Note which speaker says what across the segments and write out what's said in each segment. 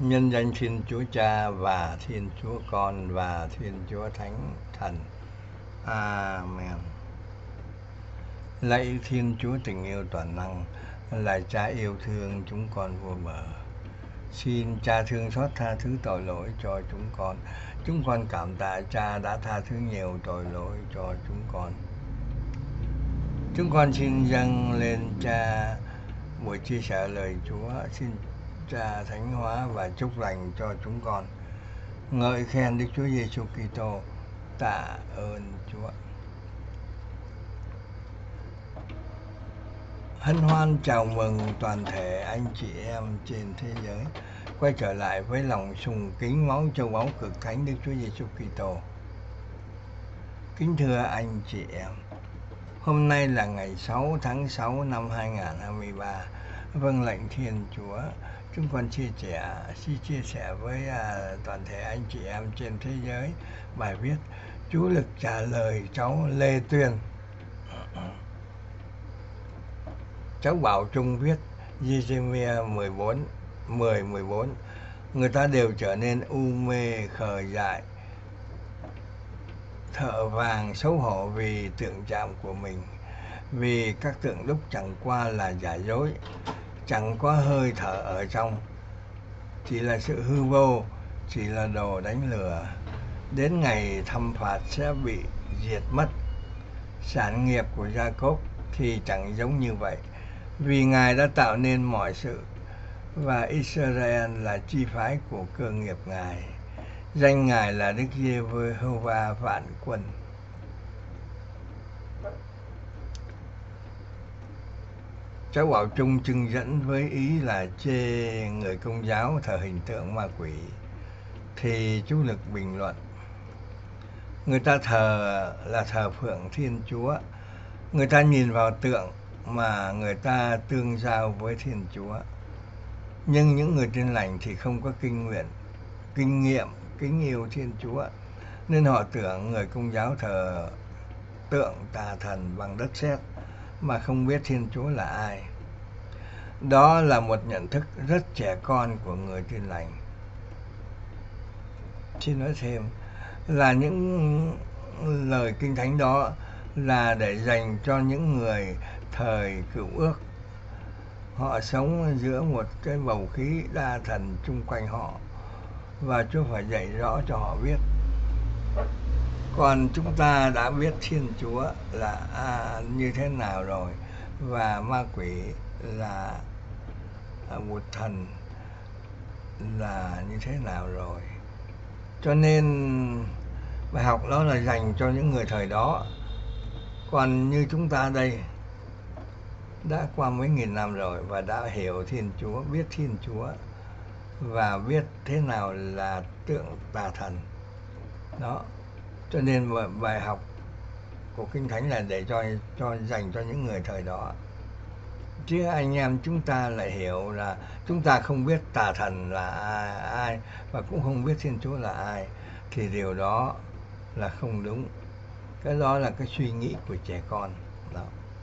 Speaker 1: Nhân danh Thiên Chúa Cha và Thiên Chúa Con và Thiên Chúa Thánh Thần. Amen. Lạy Thiên Chúa tình yêu toàn năng, là Cha yêu thương chúng con vô bờ. Xin Cha thương xót tha thứ tội lỗi cho chúng con. Chúng con cảm tạ Cha đã tha thứ nhiều tội lỗi cho chúng con. Chúng con xin dâng lên Cha buổi chia sẻ lời Chúa. Xin Cha thánh hóa và chúc lành cho chúng con. Ngợi khen Đức Chúa Giêsu Kitô. Tạ ơn Chúa. Hân hoan chào mừng toàn thể anh chị em trên thế giới quay trở lại với lòng sùng kính máu châu báu cực thánh Đức Chúa Giêsu Kitô. Kính thưa anh chị em, hôm nay là ngày 6 tháng 6 năm 2023. Vâng lệnh Thiên Chúa, chúng con xin chia sẻ với toàn thể anh chị em trên thế giới bài viết Chúa lực trả lời cháu Lê Tuyên. Cháu Bảo Trung viết Giê-rê-mi-a 10:14. Người ta đều trở nên u mê khờ dại, thợ vàng xấu hổ vì tượng chạm của mình, vì các tượng đúc chẳng qua là giả dối, chẳng có hơi thở ở trong, chỉ là sự hư vô, chỉ là đồ đánh lừa. Đến ngày thăm phạt sẽ bị diệt mất. Sản nghiệp của Gia-cốp thì chẳng giống như vậy, vì Ngài đã tạo nên mọi sự, và Israel là chi phái của cơ nghiệp Ngài. Danh Ngài là Đức Giê-hô-va vạn quân. Cháu Bảo Trung trưng dẫn với ý là chê người Công giáo thờ hình tượng ma quỷ, thì chú Lực bình luận: người ta thờ là thờ phượng Thiên Chúa. Người ta nhìn vào tượng mà người ta tương giao với Thiên Chúa. Nhưng những người Tin lành thì không có kinh nghiệm kính yêu Thiên Chúa, nên họ tưởng người Công giáo thờ tượng tà thần bằng đất sét mà không biết Thiên Chúa là ai. Đó là một nhận thức rất trẻ con của người Tin lành. Xin nói thêm là những lời Kinh Thánh đó là để dành cho những người thời Cựu Ước. Họ sống giữa một cái bầu khí đa thần chung quanh họ, và Chúa phải dạy rõ cho họ biết. Còn chúng ta đã biết Thiên Chúa là như thế nào rồi, và ma quỷ là một thần là như thế nào rồi. Cho nên bài học đó là dành cho những người thời đó. Còn như chúng ta đây đã qua mấy nghìn năm rồi và đã hiểu Thiên Chúa, biết Thiên Chúa và biết thế nào là tượng tà thần đó. Cho nên bài học của Kinh Thánh là để dành cho những người thời đó. Chứ anh em chúng ta lại hiểu là chúng ta không biết tà thần là ai và cũng không biết Thiên Chúa là ai, thì điều đó là không đúng. Cái đó là cái suy nghĩ của trẻ con đó.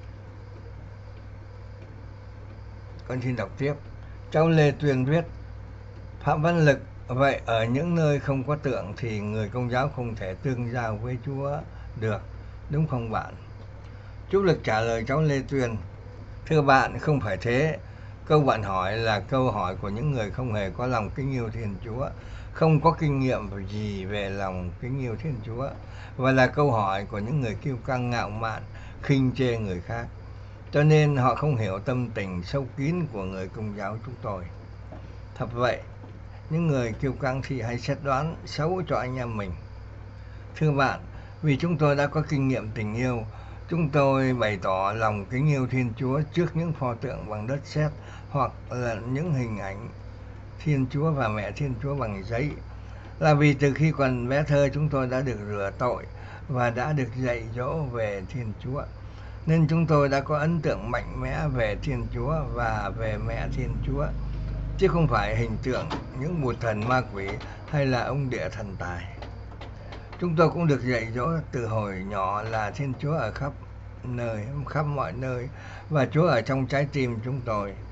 Speaker 1: Con xin đọc tiếp. Cháu Lê Tuyên viết: Phạm Văn Lực: vậy ở những nơi không có tượng thì người Công giáo không thể tương giao với Chúa được, đúng không bạn? Chú Lực trả lời cháu Lê Tuyên: thưa bạn, không phải thế. Câu bạn hỏi là câu hỏi của những người không hề có lòng kính yêu Thiên Chúa, không có kinh nghiệm gì về lòng kính yêu Thiên Chúa, và là câu hỏi của những người kiêu căng ngạo mạn, khinh chê người khác. Cho nên họ không hiểu tâm tình sâu kín của người Công giáo chúng tôi. Thật vậy, những người kiêu căng thì hay xét đoán xấu cho anh em mình. Thưa bạn, vì chúng tôi đã có kinh nghiệm tình yêu, chúng tôi bày tỏ lòng kính yêu Thiên Chúa trước những pho tượng bằng đất sét hoặc là những hình ảnh Thiên Chúa và Mẹ Thiên Chúa bằng giấy, là vì từ khi còn bé thơ chúng tôi đã được rửa tội và đã được dạy dỗ về Thiên Chúa, nên chúng tôi đã có ấn tượng mạnh mẽ về Thiên Chúa và về Mẹ Thiên Chúa, chứ không phải hình tượng những bụt thần ma quỷ hay là ông địa thần tài. Chúng tôi cũng được dạy dỗ từ hồi nhỏ là Thiên Chúa ở khắp mọi nơi, và Chúa ở trong trái tim chúng tôi.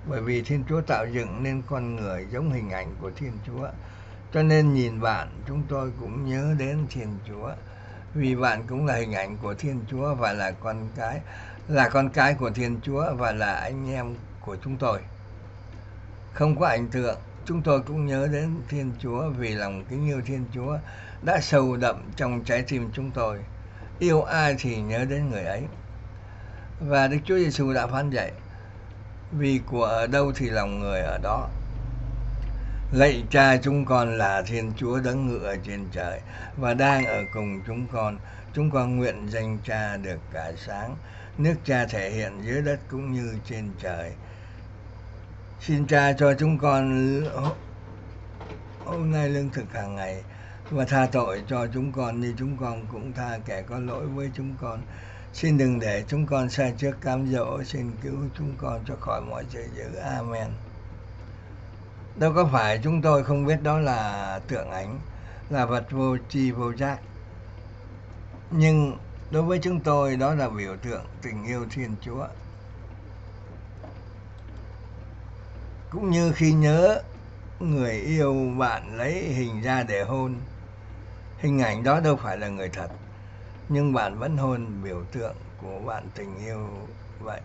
Speaker 1: Bởi vì Thiên Chúa tạo dựng nên con người giống hình ảnh của Thiên Chúa. Cho nên nhìn bạn, chúng tôi cũng nhớ đến Thiên Chúa. Vì bạn cũng là hình ảnh của Thiên Chúa và là con cái của Thiên Chúa và là anh em của chúng tôi. Không có ảnh tượng, chúng tôi cũng nhớ đến Thiên Chúa vì lòng kính yêu Thiên Chúa đã sâu đậm trong trái tim chúng tôi. Yêu ai thì nhớ đến người ấy. Và Đức Chúa Giêsu đã phán dạy, vì của ở đâu thì lòng người ở đó. Lạy Cha, chúng con là Thiên Chúa đấng ngự ở trên trời và đang ở cùng chúng con nguyện danh Cha được cả sáng, nước Cha thể hiện dưới đất cũng như trên trời. Xin Cha cho chúng con hôm nay lương thực hàng ngày và tha tội cho chúng con như chúng con cũng tha kẻ có lỗi với chúng con. Xin đừng để chúng con sai trước cám dỗ, xin cứu chúng con cho khỏi mọi sự dữ. Amen. Đâu có phải chúng tôi không biết đó là tượng ảnh, là vật vô tri vô giác. Nhưng đối với chúng tôi đó là biểu tượng tình yêu Thiên Chúa. Cũng như khi nhớ người yêu bạn lấy hình ra để hôn, hình ảnh đó đâu phải là người thật, nhưng bạn vẫn hôn biểu tượng của bạn tình yêu vậy.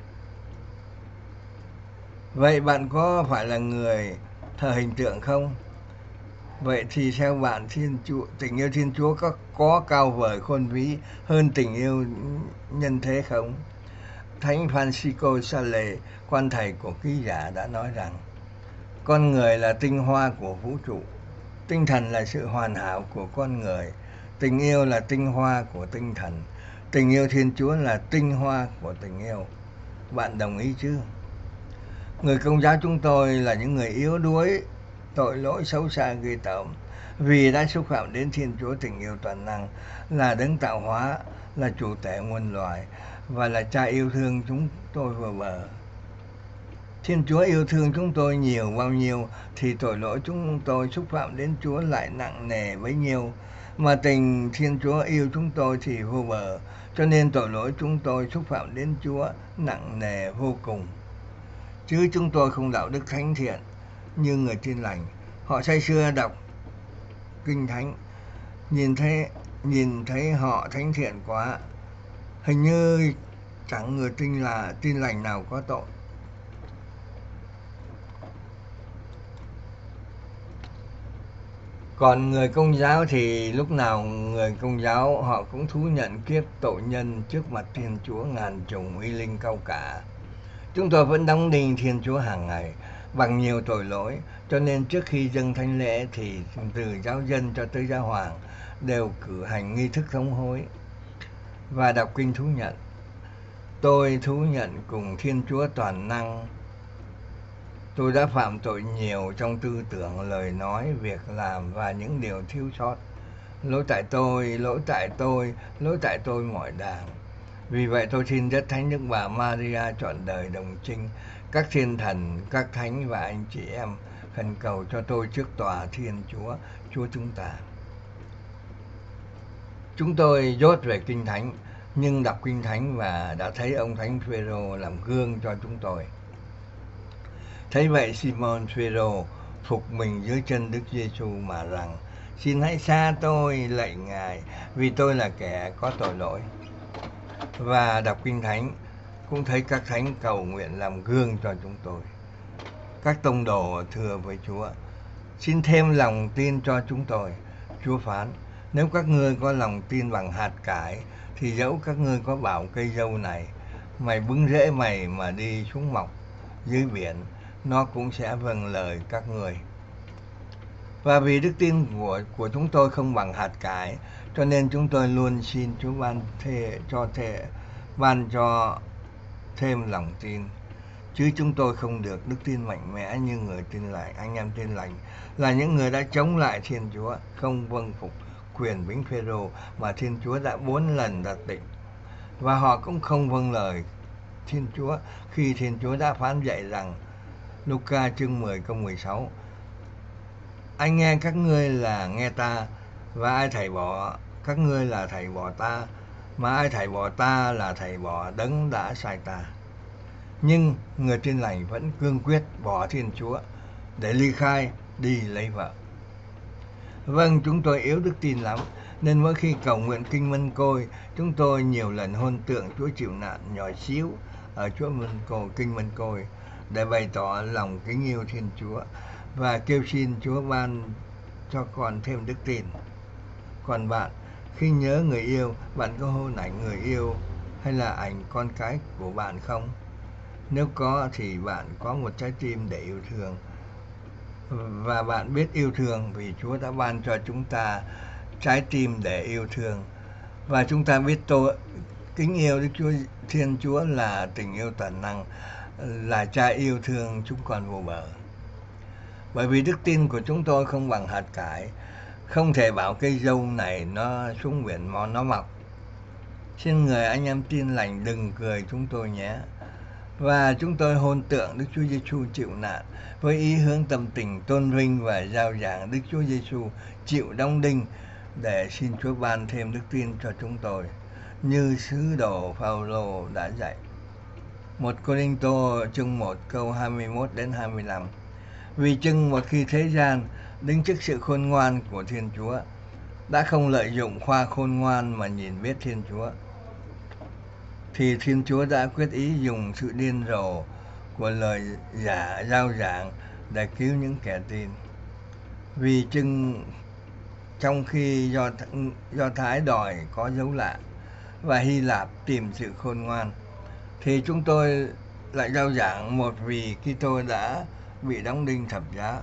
Speaker 1: Vậy bạn có phải là người thờ hình tượng không? Vậy thì theo bạn tình yêu Thiên Chúa có cao vời khôn vĩ hơn tình yêu nhân thế không? Thánh Francisco Sales, quan thầy của ký giả đã nói rằng con người là tinh hoa của vũ trụ, tinh thần là sự hoàn hảo của con người, tình yêu là tinh hoa của tinh thần, tình yêu Thiên Chúa là tinh hoa của tình yêu. Bạn đồng ý chứ? Người Công giáo chúng tôi là những người yếu đuối, tội lỗi xấu xa ghê tởm, vì đã xúc phạm đến Thiên Chúa tình yêu toàn năng, là đấng tạo hóa, là chủ tể muôn loài và là Cha yêu thương chúng tôi vừa bờ. Thiên Chúa yêu thương chúng tôi nhiều bao nhiêu thì tội lỗi chúng tôi xúc phạm đến Chúa lại nặng nề bấy nhiêu. Mà tình Thiên Chúa yêu chúng tôi thì vô bờ, cho nên tội lỗi chúng tôi xúc phạm đến Chúa nặng nề vô cùng. Chứ chúng tôi không đạo đức thánh thiện như người Tin lành. Họ say sưa đọc kinh thánh, nhìn thấy họ thánh thiện quá, hình như chẳng người Tin lành nào có tội. Còn người Công giáo thì lúc nào người Công giáo họ cũng thú nhận kiếp tội nhân trước mặt Thiên Chúa ngàn trùng uy linh cao cả. Chúng tôi vẫn đóng đinh Thiên Chúa hàng ngày bằng nhiều tội lỗi, cho nên trước khi dâng thánh lễ thì từ giáo dân cho tới giáo hoàng đều cử hành nghi thức thống hối và đọc kinh thú nhận. Tôi thú nhận cùng Thiên Chúa toàn năng, tôi đã phạm tội nhiều trong tư tưởng, lời nói, việc làm và những điều thiếu sót. Lỗi tại tôi mọi đàng. Vì vậy tôi xin Đức Thánh Đức Bà Maria trọn đời đồng trinh, các thiên thần, các thánh và anh chị em khẩn cầu cho tôi trước tòa Thiên Chúa, Chúa chúng ta. Chúng tôi dốt về Kinh Thánh, nhưng đọc Kinh Thánh và đã thấy ông Thánh Phêrô làm gương cho chúng tôi. Thấy vậy Simon Phêrô phục mình dưới chân Đức Giêsu mà rằng: xin hãy xa tôi, lạy Ngài, vì tôi là kẻ có tội lỗi. Và đọc Kinh Thánh cũng thấy các thánh cầu nguyện làm gương cho chúng tôi. Các tông đồ thưa với Chúa: xin thêm lòng tin cho chúng tôi. Chúa phán: nếu các ngươi có lòng tin bằng hạt cải, thì dẫu các ngươi có bảo cây dâu này: mày bứng rễ mày mà đi xuống mọc dưới biển, nó cũng sẽ vâng lời các ngươi. Và vì đức tin của chúng tôi không bằng hạt cải, cho nên chúng tôi luôn xin Chúa ban cho thêm lòng tin. Chứ chúng tôi không được đức tin mạnh mẽ như người Tin lành. Anh em Tin lành là những người đã chống lại Thiên Chúa, không vâng phục quyền bính Phêrô mà Thiên Chúa đã 4 lần đặt định. Và họ cũng không vâng lời Thiên Chúa khi Thiên Chúa đã phán dạy rằng, Luca chương 10 câu 16: anh nghe các ngươi là nghe ta, và ai thảy bỏ các ngươi là thảy bỏ ta, mà ai thảy bỏ ta là thảy bỏ đấng đã sai ta. Nhưng người Tin Lành vẫn cương quyết bỏ Thiên Chúa để ly khai đi lấy vợ. Vâng, chúng tôi yếu đức tin lắm, nên mỗi khi cầu nguyện kinh Mân Côi, chúng tôi nhiều lần hôn tượng Chúa chịu nạn nhỏ xíu ở chỗ kinh Mân Côi để bày tỏ lòng kính yêu Thiên Chúa và kêu xin Chúa ban cho con thêm đức tin. Còn bạn, khi nhớ người yêu, bạn có hôn ảnh người yêu hay là ảnh con cái của bạn không? Nếu có thì bạn có một trái tim để yêu thương. Và bạn biết yêu thương vì Chúa đã ban cho chúng ta trái tim để yêu thương. Và chúng ta biết kính yêu Đức Chúa Thiên Chúa là tình yêu toàn năng, là Cha yêu thương chúng con vô bờ. Bởi vì đức tin của chúng tôi không bằng hạt cải, không thể bảo cây dâu này nó xuống biển mà nó mọc. Xin người anh em Tin Lành đừng cười chúng tôi nhé. Và chúng tôi hôn tượng Đức Chúa Giêsu chịu nạn với ý hướng tâm tình tôn vinh và rao giảng Đức Chúa Giêsu chịu đóng đinh để xin Chúa ban thêm đức tin cho chúng tôi, như sứ đồ Phaolô đã dạy. 1 Cô-rinh-tô chương 1 câu 21 đến 25. Vì chừng một khi thế gian đứng trước sự khôn ngoan của Thiên Chúa đã không lợi dụng khoa khôn ngoan mà nhìn biết Thiên Chúa, thì Thiên Chúa đã quyết ý dùng sự điên rồ của lời giả rao giảng để cứu những kẻ tin. Vì chừng trong khi Do Thái đòi có dấu lạ và Hy Lạp tìm sự khôn ngoan, thì chúng tôi lại rao giảng một vì Kitô đã bị đóng đinh thập giá.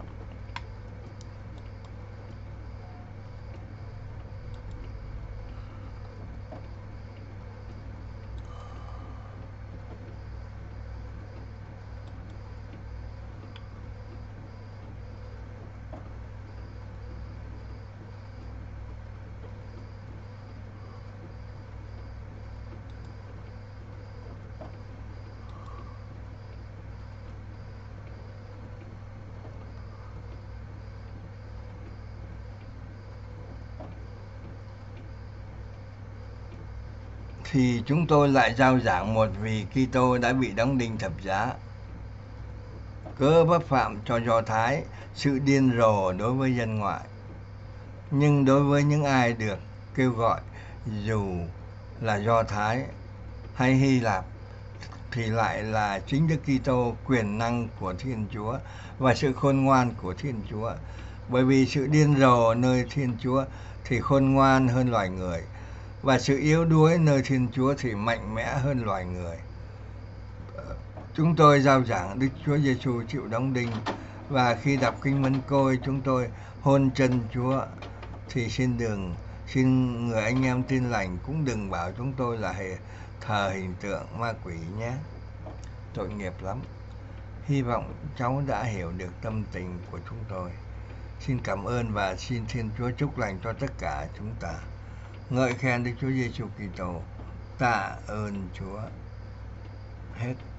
Speaker 1: Thì chúng tôi lại rao giảng một vì Kitô đã bị đóng đinh thập giá, cớ vấp phạm cho Do Thái sự điên rồ đối với dân ngoại. Nhưng đối với những ai được kêu gọi, dù là Do Thái hay Hy Lạp, thì lại là chính Đức Kitô, quyền năng của Thiên Chúa và sự khôn ngoan của Thiên Chúa. Bởi vì sự điên rồ nơi Thiên Chúa thì khôn ngoan hơn loài người, và sự yếu đuối nơi Thiên Chúa thì mạnh mẽ hơn loài người. Chúng tôi rao giảng Đức Chúa Giêsu chịu đóng đinh, và khi đọc kinh Mân Côi chúng tôi hôn chân Chúa, thì xin người anh em Tin Lành cũng đừng bảo chúng tôi là thờ hình tượng ma quỷ nhé. Tội nghiệp lắm. Hy vọng cháu đã hiểu được tâm tình của chúng tôi. Xin cảm ơn và xin Thiên Chúa chúc lành cho tất cả chúng ta. Ngợi khen Đức Chúa Giêsu Kitô. Tạ ơn Chúa. Hết.